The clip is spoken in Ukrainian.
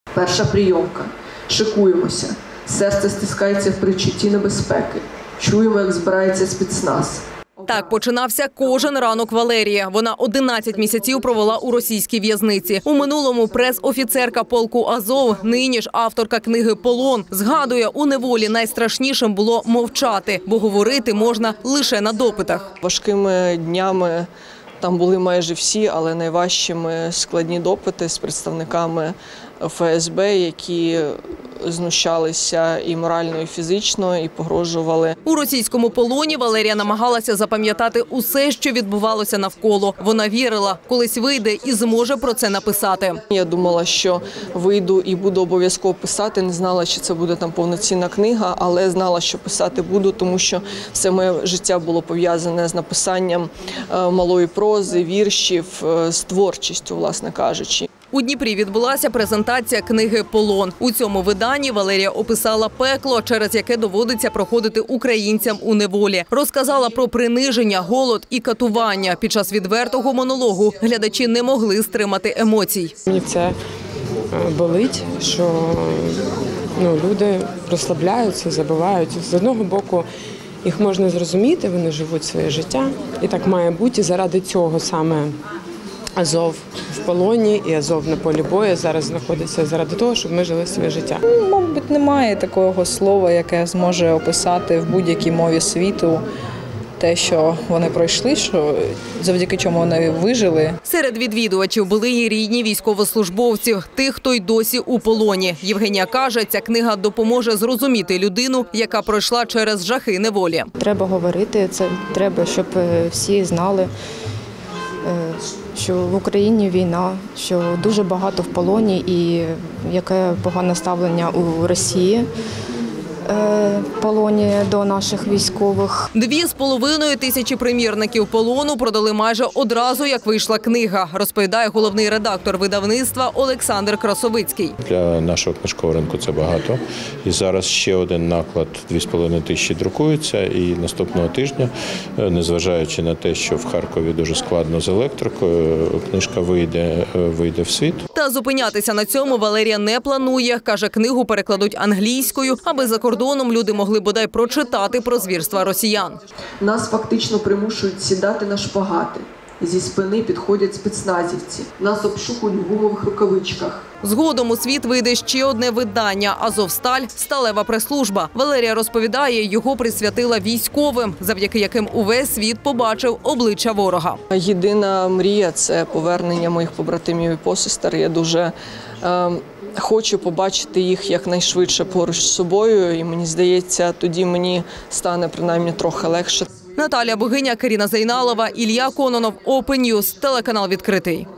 Перша прийомка. Шикуємося. Серце стискається в передчутті небезпеки. Чуємо, як збирається спецназ. Так починався кожен ранок Валерії. Вона 11 місяців провела у російській в'язниці. У минулому прес-офіцерка полку «Азов», нині ж авторка книги «Полон». Згадує, у неволі найстрашнішим було мовчати, бо говорити можна лише на допитах. Важкими днями там були майже всі, але найважчими складні допити з представниками ФСБ, які знущалися і морально, і фізично, і погрожували. У російському полоні Валерія намагалася запам'ятати усе, що відбувалося навколо. Вона вірила, колись вийде і зможе про це написати. Я думала, що вийду і буду обов'язково писати. Не знала, чи це буде там повноцінна книга, але знала, що писати буду, тому що все моє життя було пов'язане з написанням малої прози, віршів, з творчістю, власне кажучи. У Дніпрі відбулася презентація книги «Полон». У цьому виданні Валерія описала пекло, через яке доводиться проходити українцям у неволі. Розказала про приниження, голод і катування. Під час відвертого монологу глядачі не могли стримати емоцій. Мені це болить, що люди розслабляються, забиваються. З одного боку, їх можна зрозуміти, вони живуть своє життя. І так має бути. І заради цього саме Азов в полоні і Азов на полі бою зараз знаходиться заради того, щоб ми жили своє життя. Мабуть, немає такого слова, яке зможе описати в будь-якій мові світу те, що вони пройшли, що завдяки чому вони вижили. Серед відвідувачів були і рідні військовослужбовців, тих, хто й досі у полоні. Євгенія каже, ця книга допоможе зрозуміти людину, яка пройшла через жахи неволі. Треба говорити, це треба, щоб всі знали, що в Україні війна, що дуже багато в полоні і яке погане ставлення у Росії в полоні до наших військових. 2,5 тисячі примірників полону продали майже одразу, як вийшла книга, розповідає головний редактор видавництва Олександр Красовицький. Для нашого книжкового ринку це багато. І зараз ще один наклад 2,5 тисячі друкується. І наступного тижня, незважаючи на те, що в Харкові дуже складно з електрикою, книжка вийде в світ. Та зупинятися на цьому Валерія не планує. Каже, книгу перекладуть англійською, аби за кордоном люди могли бодай прочитати про звірства росіян. Нас фактично примушують сідати на шпагати. Зі спини підходять спецназівці. Нас обшукують в гумових рукавичках. Згодом у світ вийде ще одне видання «Азовсталь. Сталева прес-служба». Валерія розповідає, його присвятила військовим, завдяки яким увесь світ побачив обличчя ворога. Єдина мрія – це повернення моїх побратимів і посестер. Я дуже хочу побачити їх якнайшвидше поруч з собою. І мені здається, тоді мені стане принаймні трохи легше. Наталія Богиня, Каріна Зайналова, Ілля Кононов, Open News, телеканал «Відкритий».